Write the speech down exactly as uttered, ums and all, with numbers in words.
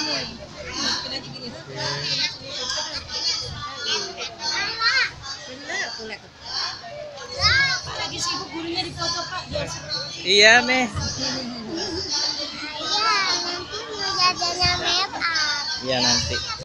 Lagi sibuk gurunya di foto Pak. Iya, Meh. Iya, nanti mau jajannya make up. Iya, nanti.